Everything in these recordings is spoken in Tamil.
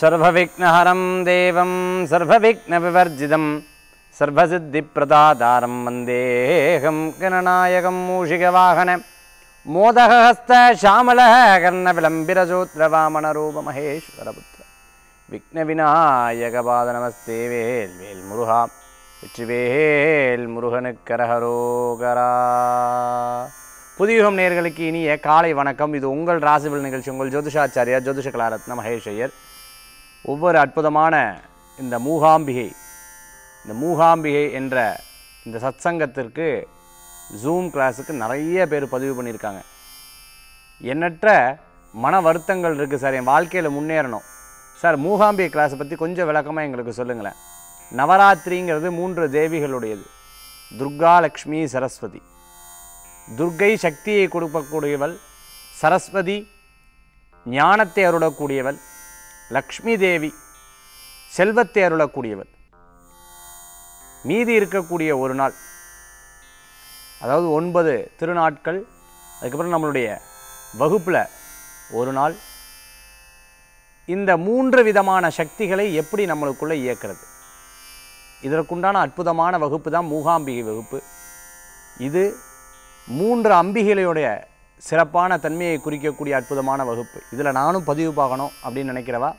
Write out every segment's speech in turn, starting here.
सर्वविघ्नहरं देवं सर्वविघ्नविवर्जितं सर्वसिद्धिप्रदातारं वन्देऽहं गणनायकं मूषिकवाहन मोदहस्त श्यामलः कर्णविलम्बिरजोत्रवामनरूपमहेश्वरपुत्र विघ्नविनायकपादनमस्ते वेल् मुरुहा வெற்றிவேல் முருகனுக்கரஹரோகரா. புதியுகம் நேயர்களுக்கு இனிய காலை வணக்கம். இது உங்கள் ராசிபலன் நிகழ்ச்சி. உங்கள் ஜோதிஷாச்சாரியா ஜோதிஷ கலாரத்ன மகேஷ் ஐயர். ஒவ்வொரு அற்புதமான இந்த மூகாம்பிகை என்ற இந்த சத்சங்கத்திற்கு ஜூம் கிளாஸுக்கு நிறைய பேர் பதிவு பண்ணியிருக்காங்க. எண்ணற்ற மன வருத்தங்கள் இருக்குது சார், என் வாழ்க்கையில் முன்னேறணும் சார், மூகாம்பிகை கிளாஸை பற்றி கொஞ்சம் விளக்கமாக எங்களுக்கு சொல்லுங்களேன். நவராத்திரிங்கிறது 3 தேவிகளுடையது. துர்கா, லக்ஷ்மி, சரஸ்வதி. துர்கை சக்தியை கொடுக்கக்கூடியவள், சரஸ்வதி ஞானத்தை அருளக்கூடியவள், லக்ஷ்மி தேவி செல்வத்தை அருளக்கூடியவள். மீதி இருக்கக்கூடிய ஒரு நாள், அதாவது 9 திருநாட்கள், அதுக்கப்புறம் நம்மளுடைய வகுப்பில் ஒரு நாள், இந்த 3 விதமான சக்திகளை எப்படி நம்மளுக்குள்ளே இயக்கிறது, இதற்குண்டான அற்புதமான வகுப்பு தான் மூகாம்பிகை வகுப்பு. இது 3 அம்பிகைகளுடைய சிறப்பான தன்மையை குறிக்கக்கூடிய அற்புதமான வகுப்பு. இதில் நானும் பதிவு பார்க்கணும் அப்படின்னு நினைக்கிறவா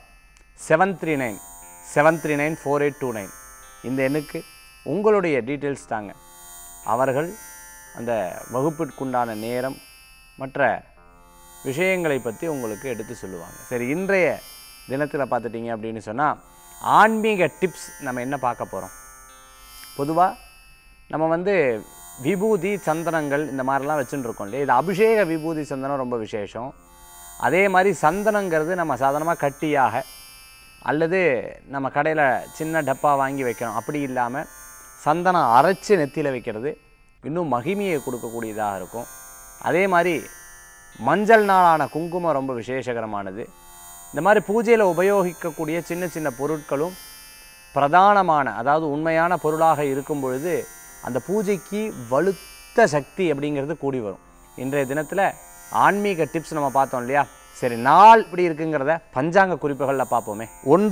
739 இந்த எண்ணுக்கு உங்களுடைய டீட்டெயில்ஸ் தாங்க. அவர்கள் அந்த வகுப்பிற்குண்டான நேரம் மற்ற விஷயங்களை பற்றி உங்களுக்கு எடுத்து சொல்லுவாங்க. சரி, இன்றைய தினத்தில் பார்த்துட்டிங்க அப்படின்னு சொன்னால் ஆன்மீக டிப்ஸ் நம்ம என்ன பார்க்க போகிறோம். பொதுவாக நம்ம விபூதி சந்தனங்கள் இந்த மாதிரிலாம் வச்சுட்டுருக்கோம் இல்லையா. இது அபிஷேக விபூதி சந்தனம் ரொம்ப விசேஷம். அதே மாதிரி சந்தனங்கிறது நம்ம சாதாரணமாக கட்டியாக அல்லது நம்ம கடையில் சின்ன டப்பா வாங்கி வைக்கிறோம். அப்படி இல்லாமல் சந்தனம் அரைச்சி நெத்தியில் வைக்கிறது இன்னும் மகிமையை கொடுக்கக்கூடியதாக இருக்கும். அதே மாதிரி மஞ்சள் நாளான குங்குமம் ரொம்ப விசேஷகரமானது. இந்த மாதிரி பூஜையில் உபயோகிக்கக்கூடிய சின்ன சின்ன பொருட்களும் பிரதானமான, அதாவது உண்மையான பொருளாக இருக்கும் பொழுது அந்த பூஜைக்கு வலுத்த சக்தி அப்படிங்கிறது கூடி வரும். இன்றைய தினத்தில் ஆன்மீக டிப்ஸ் நம்ம பார்த்தோம் இல்லையா. சரி, நாள் இப்படி இருக்குங்கிறத பஞ்சாங்க குறிப்புகளில் பார்ப்போமே.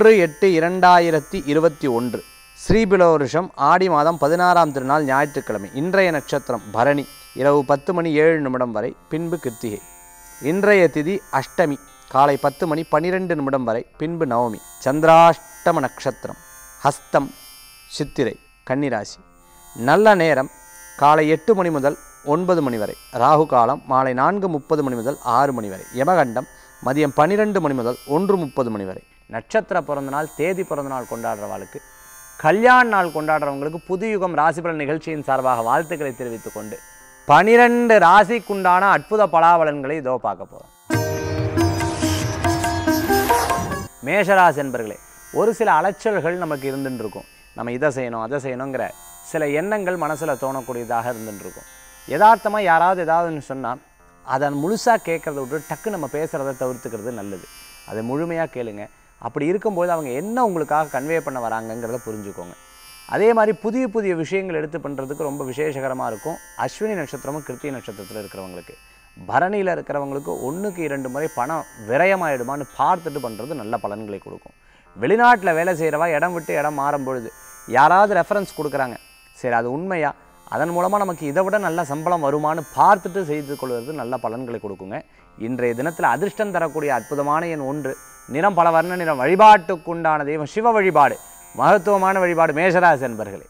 1/8/2021 ஸ்ரீபிலவ வருஷம் ஆடி மாதம் 16ஆம் திருநாள் ஞாயிற்றுக்கிழமை. இன்றைய நட்சத்திரம் பரணி, இரவு 10:07 வரை, பின்பு கிருத்திகை. இன்றைய திதி அஷ்டமி, காலை 10:12 வரை, பின்பு நவமி. சந்திராஷ்டம நட்சத்திரம் ஹஸ்தம், சித்திரை, கன்னிராசி. நல்ல நேரம் காலை 8 மணி முதல் 9 மணி வரை. ராகு காலம் மாலை 4:30 முதல் 6 மணி வரை. யமகண்டம் மதியம் 12 மணி முதல் 1:30 வரை. நட்சத்திர பிறந்தநாள், தேதி பிறந்தநாள் கொண்டாடுறவங்களுக்கு, கல்யாண நாள் கொண்டாடுறவங்களுக்கு புதுயுகம் ராசிபலன் நிகழ்ச்சியின் சார்பாக வாழ்த்துக்களை தெரிவித்துக் கொண்டு 12 ராசிக்குண்டான அற்புத பலாபலன்களை இதோ பார்க்க போகிறோம். மேஷராசி என்பர்களே, ஒரு சில அலைச்சல்கள் நமக்கு இருந்துட்டு இருக்கும். நம்ம இதை செய்யணும் அதை செய்யணுங்கிற சில எண்ணங்கள் மனசில் தோணக்கூடியதாக இருந்துட்டு இருக்கும். யதார்த்தமாக யாராவது ஏதாவதுன்னு சொன்னால் அதை முழுசாக கேட்குறத விட்டு டக்கு நம்ம பேசுகிறத தவிர்த்துக்கிறது நல்லது. அதை முழுமையாக கேளுங்க. அப்படி இருக்கும்போது அவங்க என்ன உங்களுக்காக கன்வே பண்ண வராங்கங்கிறத புரிஞ்சுக்கோங்க. அதே மாதிரி புதிய புதிய விஷயங்கள் எடுத்து பண்ணுறதுக்கு ரொம்ப விசேஷகரமாக இருக்கும். அஸ்வினி நட்சத்திரமும் கிருத்திகை நட்சத்திரத்தில் இருக்கிறவங்களுக்கு, பரணியில் இருக்கிறவங்களுக்கு 1க்கு 2 முறை பணம் விரயமாயிடுமான்னு பார்த்துட்டு பண்ணுறது நல்ல பலன்களை கொடுக்கும். வெளிநாட்டில் வேலை செய்கிறவா இடம் விட்டு இடம் மாறும்பொழுது யாராவது ரெஃபரன்ஸ் கொடுக்குறாங்க, சரி அது உண்மையா, அதன் மூலமாக நமக்கு இதை விட நல்ல சம்பளம் வருமானு பார்த்துட்டு செய்து கொள்வது நல்ல பலன்களை கொடுக்குங்க. இன்றைய தினத்தில் அதிர்ஷ்டம் தரக்கூடிய அற்புதமான எண் 1. நிறம் பல வர்ண நிறம். வழிபாட்டுக்குண்டான தெய்வம் சிவ வழிபாடு, மகத்துவமான வழிபாடு. மேஷராசி என்பர்களே.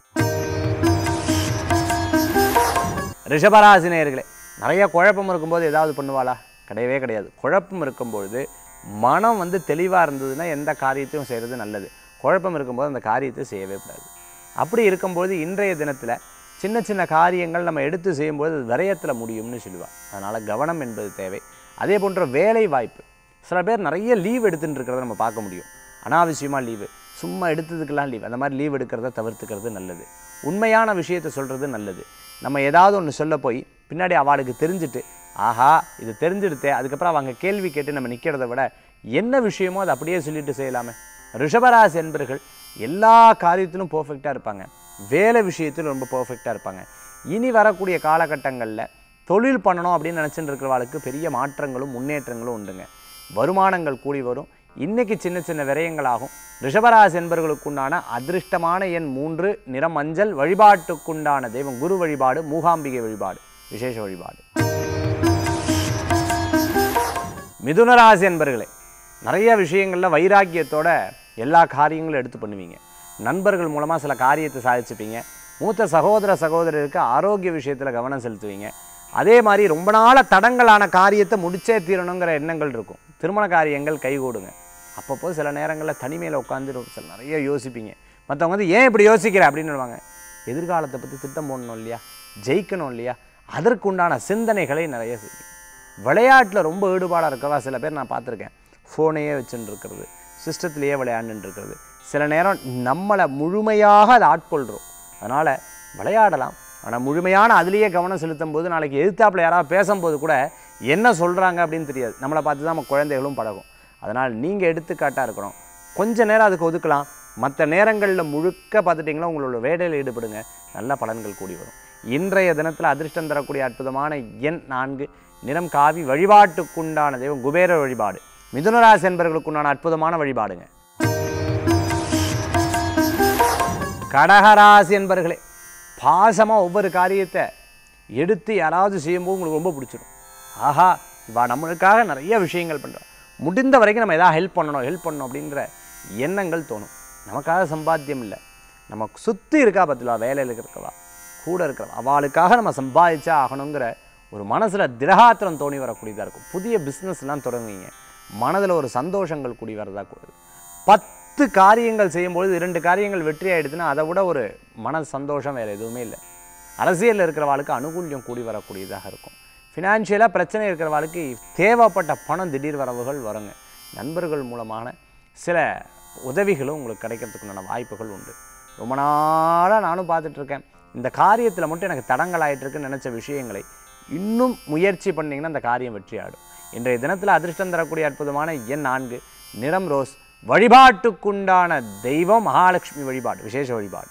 ரிஷபராசி நேயர்களே, நிறைய குழப்பம் இருக்கும்போது ஏதாவது பண்ணுவாளா? கிடையவே கிடையாது. குழப்பம் இருக்கும்பொழுது மனம் தெளிவாக இருந்ததுன்னா எந்த காரியத்தையும் செய்கிறது நல்லது. குழப்பம் இருக்கும்போது அந்த காரியத்தை செய்யவே கூடாது. அப்படி இருக்கும்போது இன்றைய தினத்தில் சின்ன சின்ன காரியங்கள் நம்ம எடுத்து செய்யும்போது அது விரயத்தில் முடியும்னு சொல்லுவாள். அதனால் கவனம் என்பது தேவை. அதே போன்ற வேலை வாய்ப்பு, சில பேர் நிறைய லீவ் எடுத்துகிட்டு இருக்கிறத நம்ம பார்க்க முடியும். அனாவசியமாக லீவு, சும்மா எடுத்ததுக்கெல்லாம் லீவ், அந்த மாதிரி லீவ் எடுக்கிறத தவிர்த்துக்கிறது நல்லது. உண்மையான விஷயத்தை சொல்கிறது நல்லது. நம்ம ஏதாவது ஒன்று சொல்ல போய் பின்னாடி அவளுக்கு தெரிஞ்சுட்டு, ஆஹா இது தெரிஞ்சுடுத்தே, அதுக்கப்புறம் அவங்க கேள்வி கேட்டு நம்ம நிற்கிறத விட என்ன விஷயமோ அதை அப்படியே சொல்லிட்டு செய்யலாமே. ரிஷபராசி என்பர்கள் எல்லா காரியத்திலும் பர்ஃபெக்டாக இருப்பாங்க. வேலை விஷயத்தில் ரொம்ப பர்ஃபெக்டாக இருப்பாங்க. இனி வரக்கூடிய காலகட்டங்களில் தொழில் பண்ணணும் அப்படின்னு நினச்சிட்டு இருக்கிறவாளுக்கு பெரிய மாற்றங்களும் முன்னேற்றங்களும் உண்டுங்க. வருமானங்கள் கூடி வரும். இன்றைக்கி சின்ன சின்ன விரயங்களாகும். ரிஷபராசி என்பவர்களுக்குண்டான அதிர்ஷ்டமான எண் 3, நிறம் மஞ்சள். வழிபாட்டுக்குண்டான தெய்வம் குரு வழிபாடு, மூகாம்பிகை வழிபாடு, விசேஷ வழிபாடு. மிதுன ராசி என்பர்களே, நிறைய விஷயங்களில் வைராக்கியத்தோட எல்லா காரியங்களும் எடுத்து பண்ணுவீங்க. நண்பர்கள் மூலமாக சில காரியத்தை சாதிச்சுப்பீங்க. மூத்த சகோதரருக்கு ஆரோக்கிய விஷயத்தில் கவனம் செலுத்துவீங்க. அதே மாதிரி ரொம்ப நாள தடங்களான காரியத்தை முடிச்சே தீரணுங்கிற எண்ணங்கள் இருக்கும். திருமண காரியங்கள் கைகூடுங்க. அப்பப்போ சில நேரங்களில் தனிமையில் உட்காந்து சில நிறைய யோசிப்பீங்க. மற்றவங்க வந்து ஏன் இப்படி யோசிக்கிற அப்படின்னு எதிர்காலத்தை பற்றி திட்டம் போடணும் இல்லையா, ஜெயிக்கணும் இல்லையா, அதற்குண்டான சிந்தனைகளை நிறைய செய்வீங்க. விளையாட்டில் ரொம்ப ஈடுபாடாக இருக்கவா சில பேர் நான் பார்த்துருக்கேன். ஃபோனையே வச்சுட்டு இருக்கிறது, சிஸ்டத்துலேயே விளையாண்டுட்டு இருக்கிறது. சில நேரம் நம்மளை முழுமையாக அதை ஆட்கொள்கிறோம். அதனால் விளையாடலாம், ஆனால் முழுமையான அதுலேயே கவனம் செலுத்தும் போது நாளைக்கு எதிர்த்தாப்பில் யாராவது பேசும்போது கூட என்ன சொல்கிறாங்க அப்படின்னு தெரியாது. நம்மளை பார்த்து தான் நம்ம குழந்தைகளும் பழகும். அதனால் நீங்கள் எடுத்துக்காட்டாக இருக்கணும். கொஞ்சம் நேரம் அதுக்கு ஒதுக்கலாம். மற்ற நேரங்களில் முழுக்க பார்த்துட்டிங்கன்னா உங்களோட வேலையில் ஈடுபடுங்க, நல்ல பலன்கள் கூடி வரும். இன்றைய தினத்தில் அதிர்ஷ்டம் தரக்கூடிய அற்புதமான எண் 4, நிறம் காவி. வழிபாட்டுக்குண்டான தெய்வம் குபேர வழிபாடு, மிதுனராசி என்பவர்களுக்குண்டான அற்புதமான வழிபாடுங்க. கடகராசி என்பர்களே, பாசமாக ஒவ்வொரு காரியத்தை எடுத்து யாராவது செய்யும்போது உங்களுக்கு ரொம்ப பிடிச்சிடும். ஆஹா, இவா நம்மளுக்காக நிறைய விஷயங்கள் பண்ணுறோம், முடிந்த வரைக்கும் நம்ம எதாவது ஹெல்ப் பண்ணணும் அப்படின்ற எண்ணங்கள் தோணும். நமக்காக சம்பாத்தியம் இல்லை, நம்ம சுற்றி இருக்கா பார்த்துலா, வேலையில் இருக்கிறவா, கூட இருக்கிறவா, அவளுக்காக நம்ம சம்பாதிச்சா ஆகணுங்கிற ஒரு மனசில் திரகாத்திரம் தோணி வரக்கூடியதாக இருக்கும். புதிய பிஸ்னஸ்லாம் தொடங்குவீங்க, மனதில் ஒரு சந்தோஷங்கள் கூடி வரதா கூடாது. 10 காரியங்கள் செய்யும்பொழுது 2 காரியங்கள் வெற்றி ஆகிடுதுன்னா அதை விட ஒரு மன சந்தோஷம் வேறு எதுவுமே இல்லை. அரசியலில் இருக்கிறவாளுக்கு அனுகூல்யம் கூடி வரக்கூடியதாக இருக்கும். ஃபினான்ஷியலாக பிரச்சனை இருக்கிறவாளுக்கு தேவைப்பட்ட பணம் திடீர் வரவுகள் வருங்க. நண்பர்கள் மூலமான சில உதவிகளும் உங்களுக்கு கிடைக்கிறதுக்குண்டான வாய்ப்புகள் உண்டு. ரொம்ப நாளாக நானும் பார்த்துட்ருக்கேன், இந்த காரியத்தில் மட்டும் எனக்கு தடங்கள் ஆகிட்டுருக்குன்னு நினச்ச விஷயங்களை இன்னும் முயற்சி பண்ணிங்கன்னா அந்த காரியம் வெற்றி ஆகிடும். இன்றைய தினத்தில் அதிர்ஷ்டம் தரக்கூடிய அற்புதமான எண் 4, நிறம் ரோஸ். வழிபாட்டுக்குண்டான தெய்வம் மகாலட்சுமி வழிபாடு, விசேஷ வழிபாடு.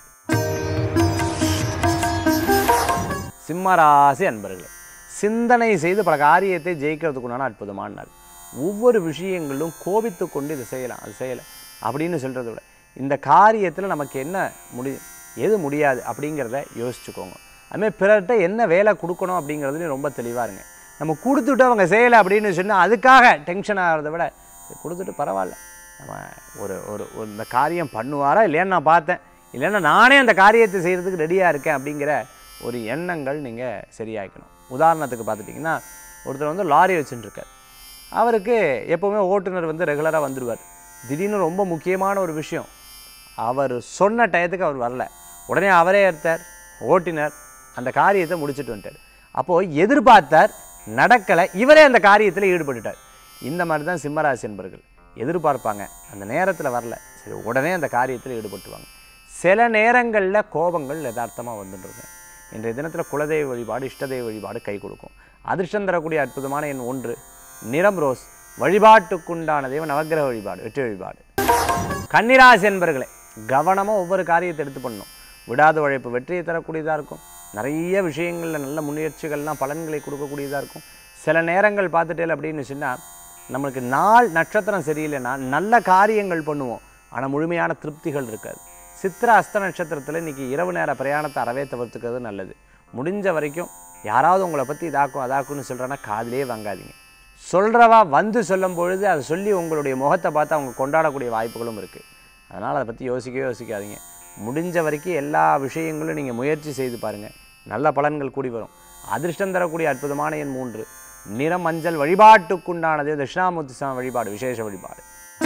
சிம்மராசி அன்பர்களே, சிந்தனை செய்து பல காரியத்தை ஜெயிக்கிறதுக்குண்டான அற்புதமான நாள். ஒவ்வொரு விஷயங்களும் கோபித்து கொண்டு இதை செய்யலாம், அது செய்யலை அப்படின்னு சொல்கிறத விட இந்த காரியத்தில் நமக்கு என்ன முடியும், எது முடியாது அப்படிங்கிறத யோசிச்சுக்கோங்க. அதுமாதிரி பிறர்கிட்ட என்ன வேலை கொடுக்கணும் அப்படிங்கிறதுலையும் ரொம்ப தெளிவாக இருங்க. நம்ம கொடுத்துட்டு அவங்க செய்யலை அப்படின்னு சொன்னால் அதுக்காக டென்ஷன் ஆகிறத விட கொடுத்துட்டு பரவாயில்ல, நம்ம ஒரு ஒரு இந்த காரியம் பண்ணுவாரா இல்லையான்னு நான் பார்த்தேன், இல்லைன்னா நானே அந்த காரியத்தை செய்கிறதுக்கு ரெடியாக இருக்கேன் அப்படிங்கிற ஒரு எண்ணங்கள் நீங்கள் சரியாக்கணும். உதாரணத்துக்கு பார்த்துட்டிங்கன்னா, ஒருத்தர் வந்து லாரி வச்சுட்டுருக்கார். அவருக்கு எப்போவுமே ஓட்டுநர் வந்து ரெகுலராக வந்துடுவார். திடீர்னு ரொம்ப முக்கியமான ஒரு விஷயம், அவர் சொன்ன டயத்துக்கு அவர் வரல, உடனே அவரே எடுத்தார், ஓட்டினர் அந்த காரியத்தை முடிச்சுட்டு வந்துட்டார். அப்போது எதிர்பார்த்தார், நடக்கலை, இவரே அந்த காரியத்தில் ஈடுபட்டுட்டார். இந்த மாதிரி தான் சிம்மராசி என்பர்கள் எதிர்பார்ப்பாங்க, அந்த நேரத்தில் வரல, சரி உடனே அந்த காரியத்தில் ஈடுபட்டுவாங்க. சில நேரங்களில் கோபங்கள் யதார்த்தமாக வந்துட்டுருங்க. இன்றைய தினத்தில் குலதெய்வ வழிபாடு, இஷ்டதெய்வ வழிபாடு கை கொடுக்கும். அதிர்ஷ்டம் தரக்கூடிய அற்புதமான எண் 1, நிறம் ரோஸ். வழிபாட்டுக்குண்டான தெய்வம் நவக்கிரக வழிபாடு, வெற்றி வழிபாடு. கன்னிராசி என்பர்களே, கவனமாக ஒவ்வொரு காரியத்தை எடுத்து பண்ணணும். விடாத உழைப்பு வெற்றியை தரக்கூடியதாக இருக்கும். நிறைய விஷயங்களில் நல்ல முயற்சிகள்லாம் பலன்களை கொடுக்கக்கூடியதாக இருக்கும். சில நேரங்கள் பார்த்துட்டே அப்படின்னு சொன்னால் நம்மளுக்கு நாள் நட்சத்திரம் சரியில்லைன்னா நல்ல காரியங்கள் பண்ணுவோம், ஆனால் முழுமையான திருப்திகள் இருக்காது. சித்திரை அஸ்த நட்சத்திரத்தில் இன்றைக்கி இரவு நேர பிரயாணத்தை அறவே தவிர்த்துக்கிறது நல்லது. முடிஞ்ச வரைக்கும் யாராவது உங்களை பற்றி இதாக்கும் அதாக்குன்னு சொல்கிறேன்னா காதிலே வாங்காதீங்க. சொல்கிறவா வந்து சொல்லும் பொழுது அதை சொல்லி உங்களுடைய முகத்தை பார்த்து அவங்க கொண்டாடக்கூடிய வாய்ப்புகளும் இருக்குது. அதனால் அதை பற்றி யோசிக்காதீங்க. முடிஞ்ச வரைக்கும் எல்லா விஷயங்களும் நீங்கள் முயற்சி செய்து பாருங்கள், நல்ல பலன்கள் கூடி வரும். அதிர்ஷ்டம் தரக்கூடிய அற்புதமான எண் 3, நிறம் மஞ்சள். வழிபாட்டுக்குண்டானது தட்சிணாமூர்த்தி சுவாமி வழிபாடு, விசேஷ வழிபாடு.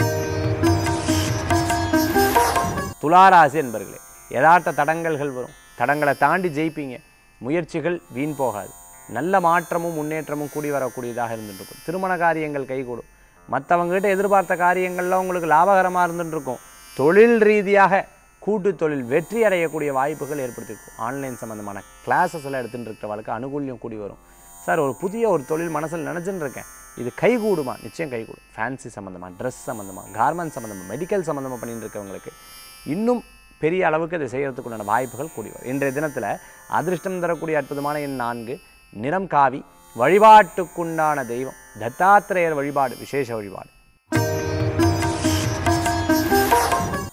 துளாராசி என்பர்களே, யதார்த்த தடங்கல்கள் வரும், தடங்களை தாண்டி ஜெயிப்பீங்க. முயற்சிகள் வீண் போகாது, நல்ல மாற்றமும் முன்னேற்றமும் கூடி வரக்கூடியதாக இருந்துருக்கும். திருமண காரியங்கள் கைகூடும். மற்றவங்ககிட்ட எதிர்பார்த்த காரியங்கள்லாம் உங்களுக்கு லாபகரமாக இருந்துருக்கும். தொழில் ரீதியாக கூட்டு தொழில் வெற்றி அடையக்கூடிய வாய்ப்புகள் ஏற்படுத்தியிருக்கும். ஆன்லைன் சம்மந்தமான கிளாஸஸ் எல்லாம் எடுத்துகிட்டு இருக்கிறவங்களுக்கு அனுகூல்யம் கூடி வரும். சார் ஒரு புதிய ஒரு தொழில் மனசில் நினச்சின்னு இருக்கேன், இது கைகூடுமா? நிச்சயம் கைகூடும். ஃபேன்சி சம்மந்தமாக, ட்ரெஸ் சம்மந்தமாக, கார்மெண்ட் சம்மந்தமாக, மெடிக்கல் சம்மந்தமாக பண்ணிட்டு இருக்கவங்களுக்கு இன்னும் பெரிய அளவுக்கு இதை செய்கிறதுக்குண்டான வாய்ப்புகள் கூடி வரும். இன்றைய தினத்தில் அதிர்ஷ்டம் தரக்கூடிய அற்புதமான எண் 4, நிறம் காவி. வழிபாட்டுக்குண்டான தெய்வம் தத்தாத்திரேயர் வழிபாடு, விசேஷ வழிபாடு.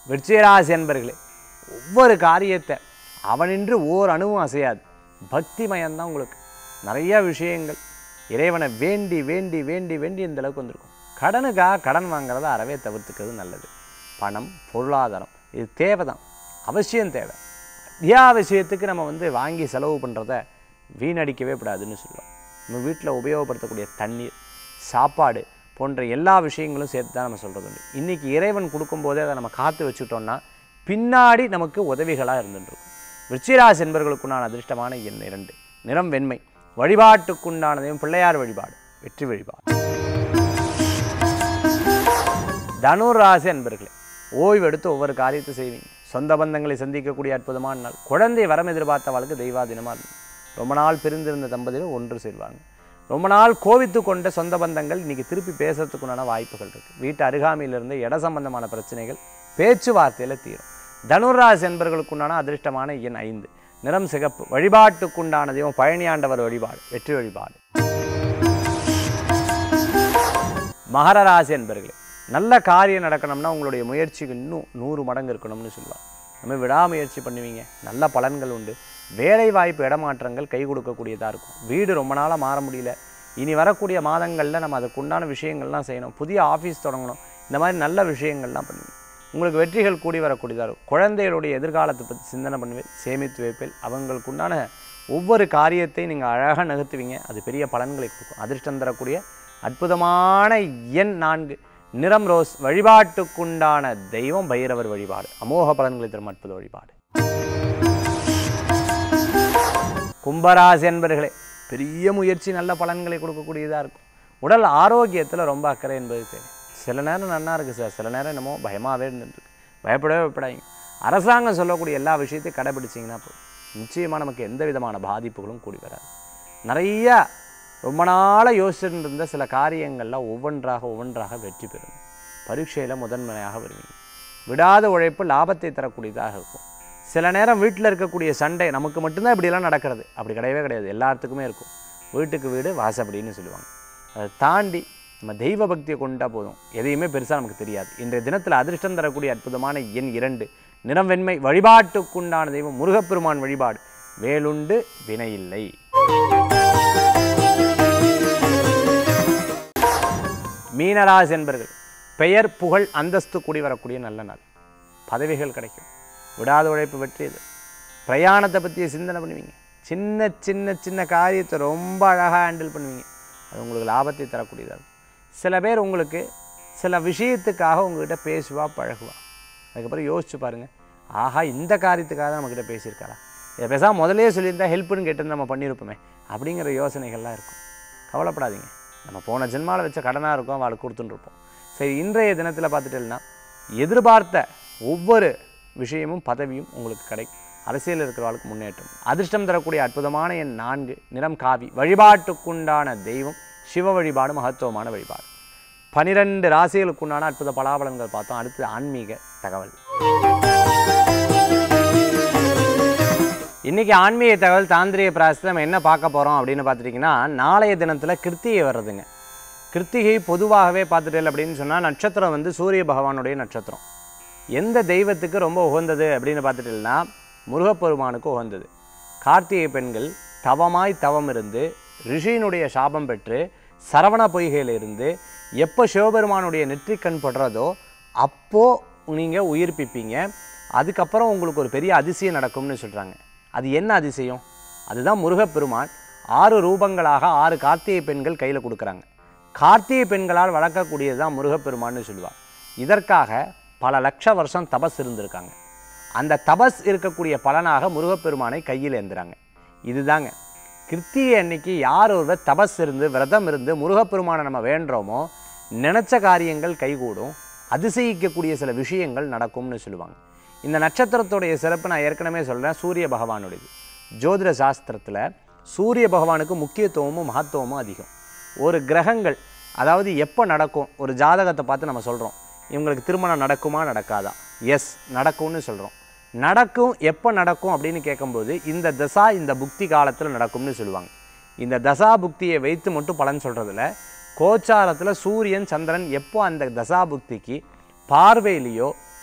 விருச்சிக ராசி அன்பர்களே, ஒவ்வொரு காரியத்தை அவனின்று ஓர் அணுவும் அசையாது. பக்தி மயம்தான் உங்களுக்கு. நிறைய விஷயங்கள் இறைவனை வேண்டி வேண்டி வேண்டி வேண்டி இந்த அளவுக்கு வந்திருக்கும். கடனுக்காக கடன் வாங்குறத அறவே தவிர்த்துக்கிறது நல்லது. பணம், பொருளாதாரம் இது தேவை தான், அவசியம் தேவை. அத்தியாவசியத்துக்கு நம்ம வாங்கி செலவு பண்ணுறத வீணடிக்கவே கூடாதுன்னு சொல்லுவோம். நம்ம வீட்டில் உபயோகப்படுத்தக்கூடிய தண்ணீர், சாப்பாடு போன்ற எல்லா விஷயங்களும் சேர்த்து தான் நம்ம சொல்கிறது உண்டு. இன்றைக்கி இறைவன் கொடுக்கும்போதே அதை நம்ம காத்து வச்சுட்டோம்னா பின்னாடி நமக்கு உதவிகளாக இருந்துருக்கும். விருச்சிகராசி என்பவர்களுக்குண்டான அதிர்ஷ்டமான எண் 2, நிறம் வெண்மை. வழிபாட்டுக்குண்டானதையும் பிள்ளையார் வழிபாடு, வெற்றி வழிபாடு. தனுராசி அன்பர்களே, ஓய்வெடுத்து ஒவ்வொரு காரியத்தை செய்வீங்க. சொந்த பந்தங்களை சந்திக்கக்கூடிய அற்புதமான நாள். குழந்தை வரம் எதிர்பார்த்தவளுக்கு தெய்வாதீனமாக இருக்கும். ரொம்ப நாள் பிரிந்திருந்த தம்பதிகள் ஒன்று சேர்வாங்க. ரொம்ப நாள் கோவித்து கொண்ட சொந்த பந்தங்கள் இன்றைக்கி திருப்பி பேசுறதுக்குண்டான வாய்ப்புகள் இருக்குது. வீட்டு அருகாமையிலிருந்து இட சம்பந்தமான பிரச்சனைகள் பேச்சுவார்த்தையில் தீரும். தனுராசி என்பவர்களுக்குண்டான அதிர்ஷ்டமான எண் 5, நிறம் சிகப்பு. வழிபாட்டுக்குண்டானதையும் பழனியாண்டவர் வழிபாடு, வெற்றி வழிபாடு. மகர ராசி என்பர்களே, நல்ல காரியம் நடக்கணும்னா உங்களுடைய முயற்சிக்கு இன்னும் 100 மடங்கு இருக்கணும்னு சொல்லுவாங்க. நம்ம விடாமுயற்சி பண்ணுவீங்க, நல்ல பலன்கள் உண்டு. வேலை வாய்ப்பு இடமாற்றங்கள் கை கொடுக்கக்கூடியதாக இருக்கும். வீடு ரொம்ப நாளாக மாற முடியல, இனி வரக்கூடிய மாதங்களில் நம்ம அதுக்குண்டான விஷயங்கள்லாம் செய்யணும். புதிய ஆஃபீஸ் தொடங்கணும். இந்த மாதிரி நல்ல விஷயங்கள்லாம் பண்ணுவீங்க. உங்களுக்கு வெற்றிகள் கூடி வரக்கூடியதாக இருக்கும். குழந்தைகளுடைய எதிர்காலத்தை பற்றி சிந்தனை பண்ணுவேன், சேமித்து வைப்பேன். அவங்களுக்குண்டான ஒவ்வொரு காரியத்தை நீங்கள் அழகாக நகர்த்துவீங்க. அது பெரிய பலன்களை கொடுக்கும். அதிர்ஷ்டம் தரக்கூடிய அற்புதமான எண் 4, நிறம் ரோஸ். வழிபாட்டுக்குண்டான தெய்வம் பைரவர் வழிபாடு, அமோக பலன்களை தரும் அற்புத வழிபாடு. கும்பராசி என்பர்களே, பெரிய முயற்சி நல்ல பலன்களை கொடுக்கக்கூடியதாக இருக்கும். உடல் ஆரோக்கியத்தில் ரொம்ப அக்கறை என்பது தெரியும். சில நேரம் நல்லா இருக்குது சார், சில நேரம் என்னமோ பயமாகவே இருந்துருக்கு. பயப்படவே பயப்படாதீங்க. அரசாங்கம் சொல்லக்கூடிய எல்லா விஷயத்தையும் கடைபிடிச்சிங்கன்னா போதும். நிச்சயமாக நமக்கு எந்த விதமான பாதிப்புகளும் கூடி வராது. நிறையா ரொம்ப நாளாக யோசிச்சுட்டு இருந்த சில காரியங்களில் ஒவ்வொன்றாக வெற்றி பெறும். பரீட்சையில் முதன்மையாக வருவீங்க. விடாத உழைப்பு லாபத்தை தரக்கூடியதாக இருக்கும். சில நேரம் வீட்டில் இருக்கக்கூடிய சண்டை நமக்கு மட்டும்தான் இப்படியெல்லாம் நடக்கிறது, அப்படி கிடையவே கிடையாது, எல்லாத்துக்குமே இருக்கும். வீட்டுக்கு வீடு வாசப்படின்னு சொல்லுவாங்க. அதை தாண்டி நம்ம தெய்வ பக்தியை கொண்டா போதும், எதையுமே பெருசாக நமக்கு தெரியாது. இன்றைய தினத்தில் அதிர்ஷ்டம் தரக்கூடிய அற்புதமான எண் 2, நிறம் வெண்மை. வழிபாட்டுக்குண்டான தெய்வம் முருகப்பெருமான் வழிபாடு, வேலுண்டு வினையில்லை. மீனராசி என்பர்கள், பெயர் புகழ் அந்தஸ்து கூடி வரக்கூடிய நல்ல நாள். பதவிகள் கிடைக்கும். விடாத உழைப்பு வெற்றியது. பிரயாணத்தை பற்றிய சிந்தனை பண்ணுவீங்க. சின்ன சின்ன சின்ன காரியத்தை ரொம்ப அழகாக ஹேண்டில் பண்ணுவீங்க. அது உங்களுக்கு லாபத்தை தரக்கூடியதாக. சில பேர் உங்களுக்கு சில விஷயத்துக்காக உங்கள்கிட்ட பேசுவா பழகுவா. அதுக்கப்புறம் யோசிச்சு பாருங்கள், ஆஹா இந்த காரியத்துக்காக தான் நம்மக்கிட்ட பேசியிருக்காரா, இதை பேசாமல் முதலே சொல்லியிருந்தால் ஹெல்ப்புன்னு கேட்டு நம்ம பண்ணியிருப்போமே அப்படிங்கிற யோசனைகள்லாம் இருக்கும். கவலைப்படாதீங்க. நம்ம போன ஜென்மாவில் வச்ச கடனாக இருக்கும், அவளுக்கு கொடுத்துட்டுருப்போம். சரி, இன்றைய தினத்தில் பார்த்துட்டேன்னா எதிர்பார்த்த ஒவ்வொரு விஷயமும் பதவியும் உங்களுக்கு கிடைக்கும். அரசியல் இருக்கிறவர்களுக்கு முன்னேற்றம். அதிர்ஷ்டம் தரக்கூடிய அற்புதமான எண் 4, நிறம் காவி. வழிபாட்டுக்குண்டான தெய்வம் சிவ வழிபாடு, மகத்துவமான வழிபாடு. 12 ராசிகளுக்குண்டான அற்புத பலாபலன்கள் பார்த்தோம். அடுத்து ஆன்மீக தகவல். இன்றைக்கி ஆன்மீக தகவல் தாந்திரிக பிராயசத்தில் நம்ம என்ன பார்க்க போகிறோம் அப்படின்னு பார்த்துட்டிங்கன்னா, நாளைய தினத்தில் கிருத்திகை வர்றதுங்க. கிருத்திகை பொதுவாகவே பார்த்துட்டேன் அப்படின்னு சொன்னால் நட்சத்திரம் சூரிய பகவானுடைய நட்சத்திரம். எந்த தெய்வத்துக்கு ரொம்ப உகந்தது அப்படின்னு பார்த்துட்டீங்கன்னா முருகப்பெருமானுக்கு உகந்தது. கார்த்திகை பெண்கள் தவம் இருந்து ரிஷியினுடைய சாபம் பெற்று சரவண பொய்கையில் இருந்து எப்போ சிவபெருமானுடைய நெற்றிக்கண் படுறதோ அப்போது நீங்கள் உயிர்ப்பிப்பீங்க. அதுக்கப்புறம் உங்களுக்கு ஒரு பெரிய அதிசயம் நடக்கும்னு சொல்கிறாங்க. அது என்ன அதிசயம்? அதுதான் முருகப்பெருமான் 6 ரூபங்களாக 6 கார்த்திகை பெண்கள் கையில் கொடுக்குறாங்க. கார்த்திகை பெண்களால் வளர்க்கக்கூடியது தான் முருகப்பெருமான்னு சொல்லுவாள். இதற்காக பல லட்ச வருஷம் தபஸ் இருந்திருக்காங்க. அந்த தபஸ் இருக்கக்கூடிய பலனாக முருகப்பெருமானை கையில் ஏந்துறாங்க. இதுதாங்க கிருத்திகை அன்னைக்கு யார் ஒருவர் தபஸ் இருந்து விரதம் இருந்து முருகப்பெருமானை நம்ம வேண்டுறோமோ நினச்ச காரியங்கள் கைகூடும், அதிசயிக்கக்கூடிய சில விஷயங்கள் நடக்கும்னு சொல்லுவாங்க. இந்த நட்சத்திரத்துடைய சிறப்பு நான் ஏற்கனவே சொல்கிறேன், சூரிய பகவானுடையது. ஜோதிட சாஸ்திரத்தில் சூரிய பகவானுக்கு முக்கியத்துவமும் மகத்துவமும் அதிகம். ஒரு கிரகங்கள் அதாவது எப்போ நடக்கும், ஒரு ஜாதகத்தை பார்த்து நம்ம சொல்கிறோம் இவங்களுக்கு திருமணம் நடக்குமா நடக்காதா, எஸ் நடக்கும்னு சொல்கிறோம். நடக்கும், எப்போ நடக்கும் அப்படின்னு கேட்கும்போது இந்த தசா இந்த புக்தி காலத்தில் நடக்கும்னு சொல்லுவாங்க. இந்த தசா புக்தியை வைத்து மட்டும் பலன் சொல்கிறதுல கோச்சாரத்தில் சூரியன் சந்திரன் எப்போ அந்த தசா புக்திக்கு பார்வையிலையோ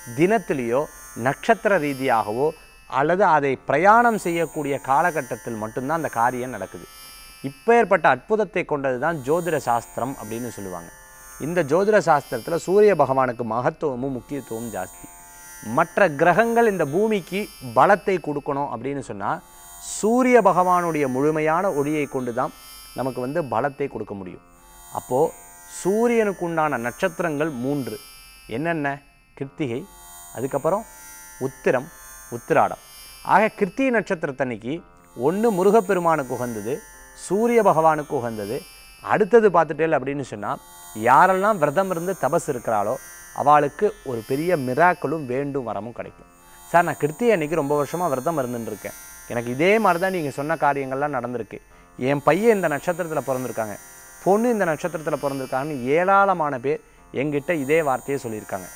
தினத்திலேயோ நட்சத்திர ரீதியாகவோ அல்லது அதை பிரயாணம் செய்யக்கூடிய காலகட்டத்தில் மட்டும்தான் அந்த காரியம் நடக்குது. இப்பேற்பட்ட அற்புதத்தை கொண்டது தான் ஜோதிட சாஸ்திரம் அப்படின்னு சொல்லுவாங்க. இந்த ஜோதிட சாஸ்திரத்தில் சூரிய பகவானுக்கு மகத்துவமும் முக்கியத்துவமும் ஜாஸ்தி. மற்ற கிரகங்கள் இந்த பூமிக்கு பலத்தை கொடுக்கணும் அப்படின்னு சொன்னால் சூரிய பகவானுடைய முழுமையான ஒளியை கொண்டு தான் நமக்கு பலத்தை கொடுக்க முடியும். அப்போது சூரியனுக்கு உண்டான நட்சத்திரங்கள் 3 என்னென்ன? கிருத்திகை, அதுக்கப்புறம் உத்திரம், உத்திராடம். ஆக கிருத்திகை நட்சத்திரத்தன்னைக்கு ஒன்று முருகப்பெருமானுக்கு உகந்தது, சூரிய பகவானுக்கு உகந்தது. அடுத்தது பார்த்துட்டேல் அப்படின்னு சொன்னால் யாரெல்லாம் விரதம் இருந்து தபஸ் இருக்கிறாளோ அவளுக்கு ஒரு பெரிய மிராக்களும் வேண்டும் வரமும் கிடைக்கும். சார், நான் கிருத்திகை அன்னைக்கு ரொம்ப வருஷமாக விரதம் இருந்துருக்கேன், எனக்கு இதே மாதிரி தான் நீங்கள் சொன்ன காரியங்கள்லாம் நடந்திருக்கு, என் பையன் இந்த நட்சத்திரத்தில் பிறந்திருக்காங்க, பொண்ணு இந்த நட்சத்திரத்தில் பிறந்திருக்காங்கன்னு ஏராளமான பேர் எங்கிட்ட இதே வார்த்தையை சொல்லியிருக்காங்க.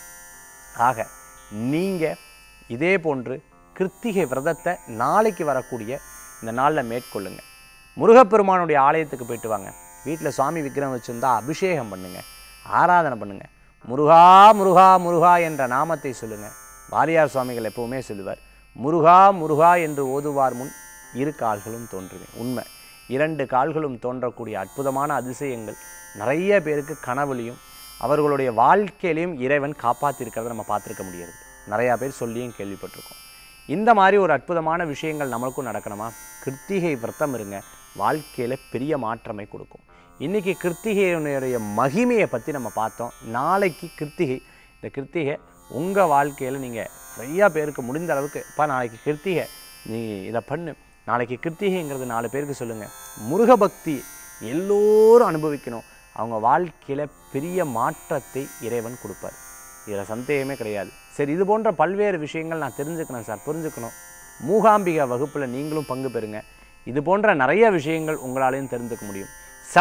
ஆக நீங்கள் இதே போன்று கிருத்திகை விரதத்தை நாளைக்கு வரக்கூடிய இந்த நாளில் மேற்கொள்ளுங்கள். முருகப்பெருமானுடைய ஆலயத்துக்கு போயிட்டு வாங்க. வீட்டில் சுவாமி விக்கிரகம் வச்சுருந்தா அபிஷேகம் பண்ணுங்கள், ஆராதனை பண்ணுங்கள். முருகா முருகா முருகா என்ற நாமத்தை சொல்லுங்கள். வாரியார் சுவாமிகள் எப்போவுமே சொல்லுவார், முருகா முருகா என்று ஓதுவார் முன் 2 கால்களும் தோன்றுவேன். உண்மை, 2 கால்களும் தோன்றக்கூடிய அற்புதமான அதிசயங்கள் நிறைய பேருக்கு கனவுலையும் அவர்களுடைய வாழ்க்கையிலையும் இறைவன் காப்பாற்றிருக்கிறத நம்ம பார்த்துருக்க முடியாது. நிறையா பேர் சொல்லியும் கேள்விப்பட்டிருக்கோம். இந்த மாதிரி ஒரு அற்புதமான விஷயங்கள் நம்மளுக்கும் நடக்கணுமா? கிருத்திகை விரதம் இருங்க, வாழ்க்கையில் பெரிய மாற்றமை கொடுக்கும். இன்றைக்கி கிருத்திகையினுடைய மகிமையை பற்றி நம்ம பார்த்தோம். நாளைக்கு கிருத்திகை. இந்த கிருத்திகை உங்கள் வாழ்க்கையில் நீங்கள் நிறையா பேருக்கு முடிந்த அளவுக்கு நாளைக்கு கிருத்திகை நீ இதை பண்ணு, நாளைக்கு கிருத்திகைங்கிறது 4 பேருக்கு சொல்லுங்கள். முருகபக்தி எல்லோரும் அனுபவிக்கணும். அவங்க வாழ்க்கையில் பெரிய மாற்றத்தை இறைவன் கொடுப்பார். இதில் சந்தேகமே கிடையாது. சரி, இது போன்ற பல்வேறு விஷயங்கள் நான் தெரிஞ்சுக்கணும் சார், புரிஞ்சுக்கணும். மூகாம்பிகா வகுப்பில் நீங்களும் பங்கு பெறுங்க. இது போன்ற நிறைய விஷயங்கள் உங்களாலையும் தெரிஞ்சுக்க முடியும்.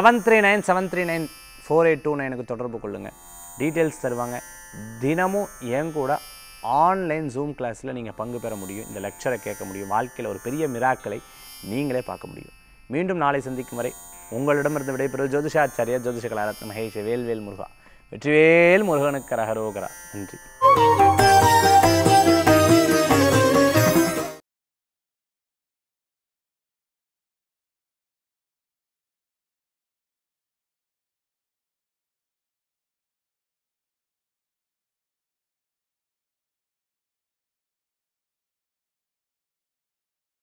7397394829க்கு தொடர்பு கொள்ளுங்கள், டீட்டெயில்ஸ் தருவாங்க. தினமும் என் கூட ஆன்லைன் ஜூம் கிளாஸில் நீங்கள் பங்கு பெற முடியும், இந்த லெக்சரை கேட்க முடியும். வாழ்க்கையில் ஒரு பெரிய மிராக்களை நீங்களே பார்க்க முடியும். மீண்டும் நாளை சந்திக்கும் வரை உங்களிடமிருந்து விடைபெறுவது ஜோதிஷாச்சாரியா ஜோதிஷ கலாரத்ன மகேஷ் வேல்வேல் முருகா. வெற்றிவேல் முருகனுக்கு அரகரோகரா. நன்றி.